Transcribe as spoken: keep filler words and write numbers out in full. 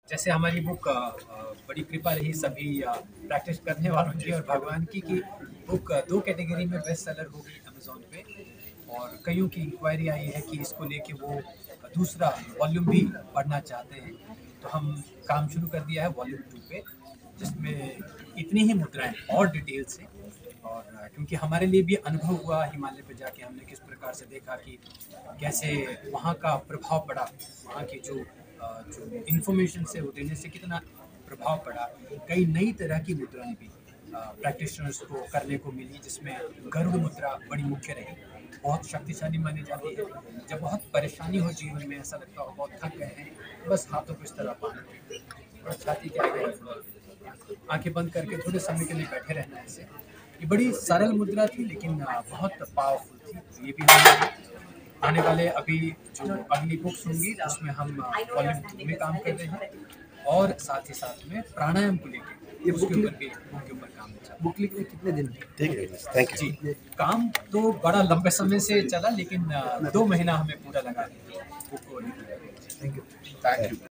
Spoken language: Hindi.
जैसे हमारी बुक अ, अ, बड़ी कृपा रही सभी अ, प्रैक्टिस करने वालों की और भगवान की कि बुक अ, दो कैटेगरी में बेस्ट सेलर हो गई अमेज़न पे और कईयों की इंक्वायरी आई है कि इसको लेके वो दूसरा वॉल्यूम भी पढ़ना चाहते हैं। तो हम काम शुरू कर दिया है वॉल्यूम टू पे, जिसमें इतनी ही मुद्राएँ और डिटेल से और अ, क्योंकि हमारे लिए भी अनुभव हुआ हिमालय पे जाके हमने किस प्रकार से देखा कि कैसे वहाँ का प्रभाव पड़ा, वहाँ की जो अ, जो इन्फॉर्मेशन से वो देने से कितना प्रभाव पड़ा। कई नई तरह की मुद्राएँ भी अ, प्रैक्टिशनर्स को करने को मिली जिसमें गरुड़ मुद्रा बड़ी मुख्य रही। बहुत शक्तिशाली मानी जाती है। जब बहुत परेशानी हो जीवन में ऐसा लगता हो बहुत थक गए हैं, बस हाथों को इस तरह बाँध के और छाती के आगे रखना, आँखें बंद करके थोड़े समय के लिए बैठे रहना है ऐसे। ये बड़ी सरल मुद्रा थी लेकिन अ, बहुत पावरफुल थी। तो ये भी हम आने वाले अभी जो अगली बुक्स होंगी उसमें हम वॉल्यूम टू में काम कर रहे हैं और साथ ही साथ में प्राणायाम को लेके ये उसके बुक ऊपर भी उनके ऊपर काम चल रहा है। बुक लिखने कितने दिन? ठीक है, थैंक जी, यू। काम तो बड़ा लंबे समय से चला लेकिन अ, दो महीना हमें पूरा लगा बुक को लिखने में। Thank you. Thank you.